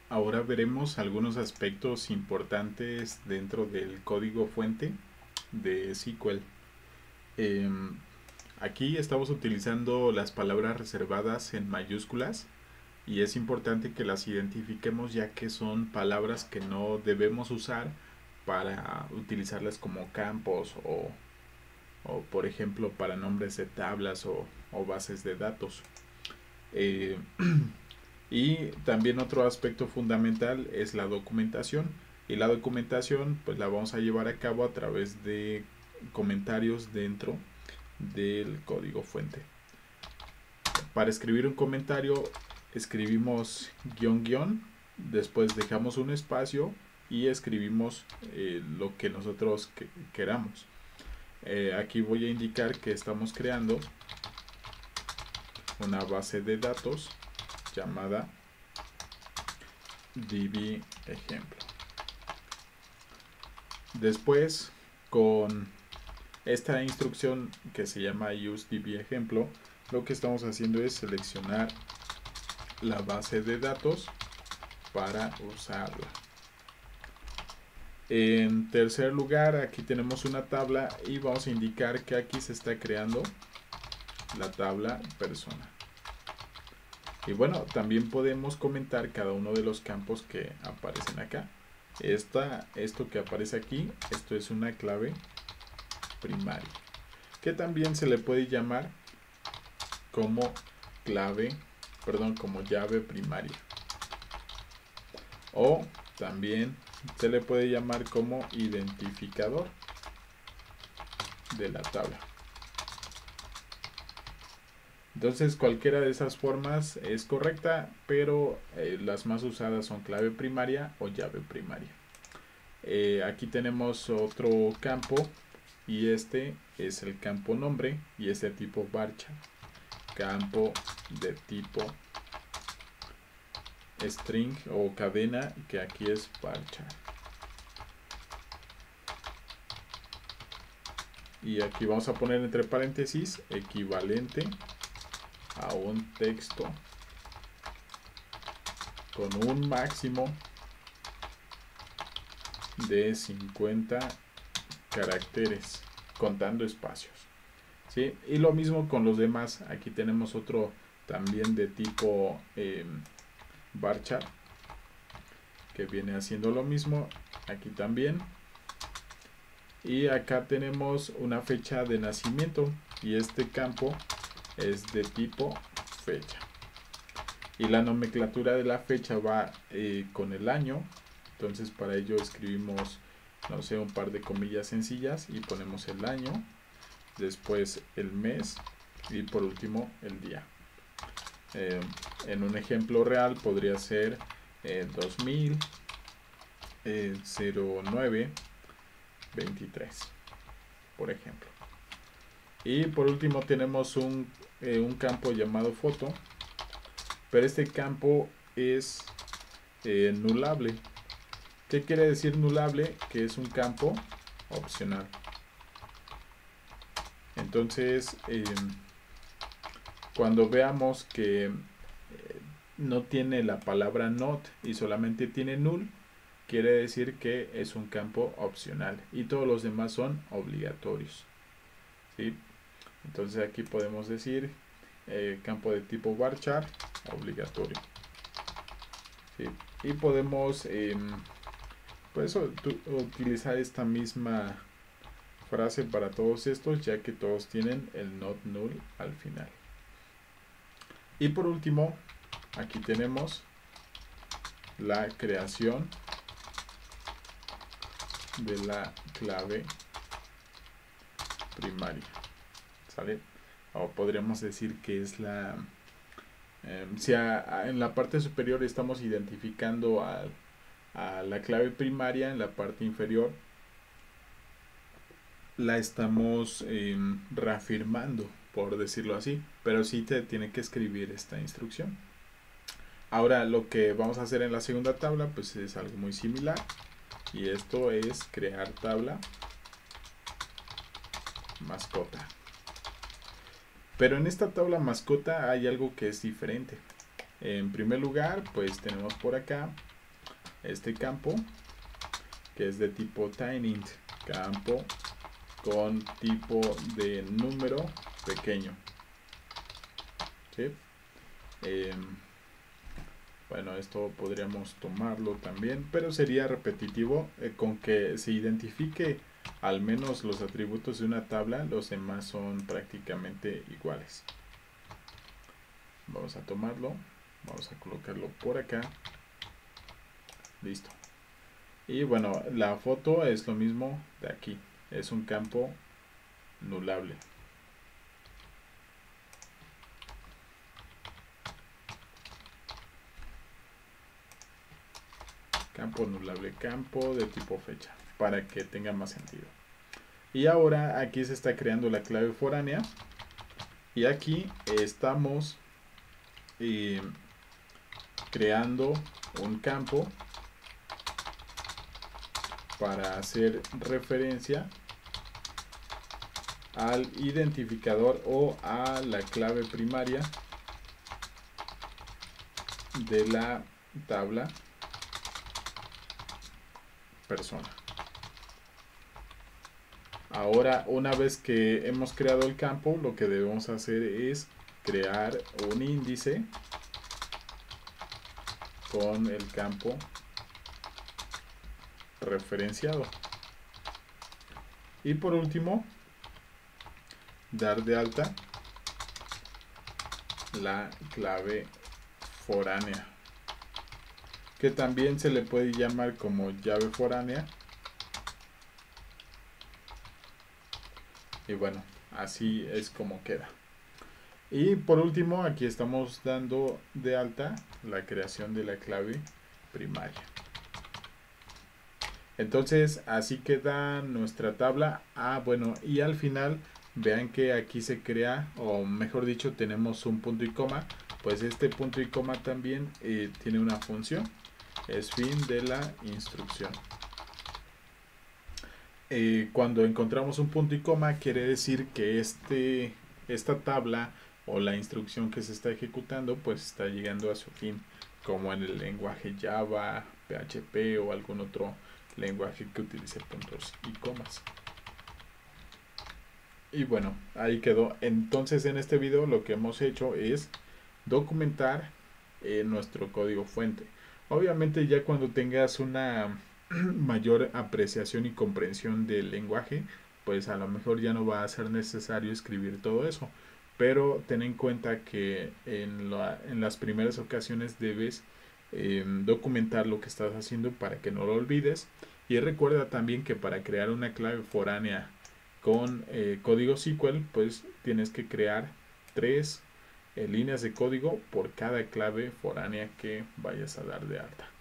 Ahora veremos algunos aspectos importantes dentro del código fuente de SQL. Em, Aquí estamos utilizando las palabras reservadas en mayúsculas y es importante que las identifiquemos ya que son palabras que no debemos usar para utilizarlas como campos o por ejemplo para nombres de tablas o bases de datos. Eh, Y también otro aspecto fundamental es la documentación. Y la documentación pues la vamos a llevar a cabo a través de comentarios dentro del código fuente. Para escribir un comentario escribimos guión guión, después dejamos un espacio y escribimos lo que nosotros queramos. Aquí voy a indicar que estamos creando una base de datos llamada DB ejemplo. Después, con esta instrucción que se llama useDB ejemplo, lo que estamos haciendo es seleccionar la base de datos para usarla. En tercer lugar, aquí tenemos una tabla y vamos a indicar que aquí se está creando la tabla persona. Y bueno, también podemos comentar cada uno de los campos que aparecen acá. Esto que aparece aquí, esto es una clave primaria, que también se le puede llamar como como llave primaria. O también se le puede llamar como identificador de la tabla. Entonces cualquiera de esas formas es correcta, pero las más usadas son clave primaria o llave primaria. Aquí tenemos otro campo y este es el campo nombre y es de tipo varchar. Campo de tipo string o cadena, que aquí es varchar. Y aquí vamos a poner entre paréntesis equivalente a un texto con un máximo de 50 caracteres contando espacios, ¿sí? Y lo mismo con los demás. Aquí tenemos otro también de tipo varchar que viene haciendo lo mismo aquí también. Y acá tenemos una fecha de nacimiento y este campo es de tipo fecha. Y la nomenclatura de la fecha va con el año. Entonces para ello escribimos, no sé, un par de comillas sencillas y ponemos el año, después el mes y por último el día. En un ejemplo real podría ser 2009 23, por ejemplo. Y por último tenemos un campo llamado foto, pero este campo es nulable. ¿Qué quiere decir nulable? Que es un campo opcional. Entonces, cuando veamos que no tiene la palabra not y solamente tiene null, quiere decir que es un campo opcional y todos los demás son obligatorios, ¿sí? Entonces aquí podemos decir campo de tipo varchar obligatorio, ¿sí? Y podemos pues utilizar esta misma frase para todos estos, ya que todos tienen el not null al final. Y por último, aquí tenemos la creación de la clave primaria, ¿sale? O podríamos decir que es la si en la parte superior estamos identificando a la clave primaria, en la parte inferior la estamos reafirmando, por decirlo así, pero sí te tiene que escribir esta instrucción. Ahora lo que vamos a hacer en la segunda tabla pues es algo muy similar, y esto es crear tabla mascota. Pero en esta tabla mascota hay algo que es diferente. En primer lugar, pues tenemos por acá este campo que es de tipo tinyInt, campo con tipo de número pequeño, ¿sí? Bueno, esto podríamos tomarlo también, pero sería repetitivo. Con que se identifique al menos los atributos de una tabla, los demás son prácticamente iguales. Vamos a tomarlo, vamos a colocarlo por acá, listo. Y bueno, la foto es lo mismo de aquí, es un campo nulable. Campo nulable, campo de tipo fecha, para que tenga más sentido. Y ahora aquí se está creando la clave foránea. Y aquí estamos creando un campo para hacer referencia al identificador o a la clave primaria de la tabla persona. Ahora, una vez que hemos creado el campo, lo que debemos hacer es crear un índice con el campo referenciado. Y por último, dar de alta la clave foránea, que también se le puede llamar como llave foránea. Y bueno, así es como queda. Y por último, aquí estamos dando de alta la creación de la clave primaria. Entonces así queda nuestra tabla. Bueno, y al final vean que aquí se crea, o mejor dicho, tenemos un punto y coma. Pues este punto y coma también tiene una función, es fin de la instrucción. Cuando encontramos un punto y coma, quiere decir que esta tabla o la instrucción que se está ejecutando pues está llegando a su fin, como en el lenguaje Java, PHP o algún otro lenguaje que utilice puntos y comas. Y bueno, ahí quedó. Entonces en este video lo que hemos hecho es documentar nuestro código fuente. Obviamente ya cuando tengas una mayor apreciación y comprensión del lenguaje, pues a lo mejor ya no va a ser necesario escribir todo eso. Pero ten en cuenta que en las primeras ocasiones debes documentar lo que estás haciendo para que no lo olvides. Y recuerda también que para crear una clave foránea con código SQL, pues tienes que crear 3 líneas de código por cada clave foránea que vayas a dar de alta.